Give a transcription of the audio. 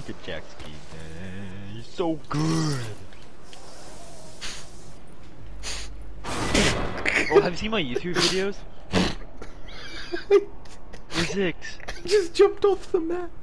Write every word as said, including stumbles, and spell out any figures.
Look at Jack's key, man. He's so good. Oh, have you seen my YouTube videos? You're six. I just jumped off the map.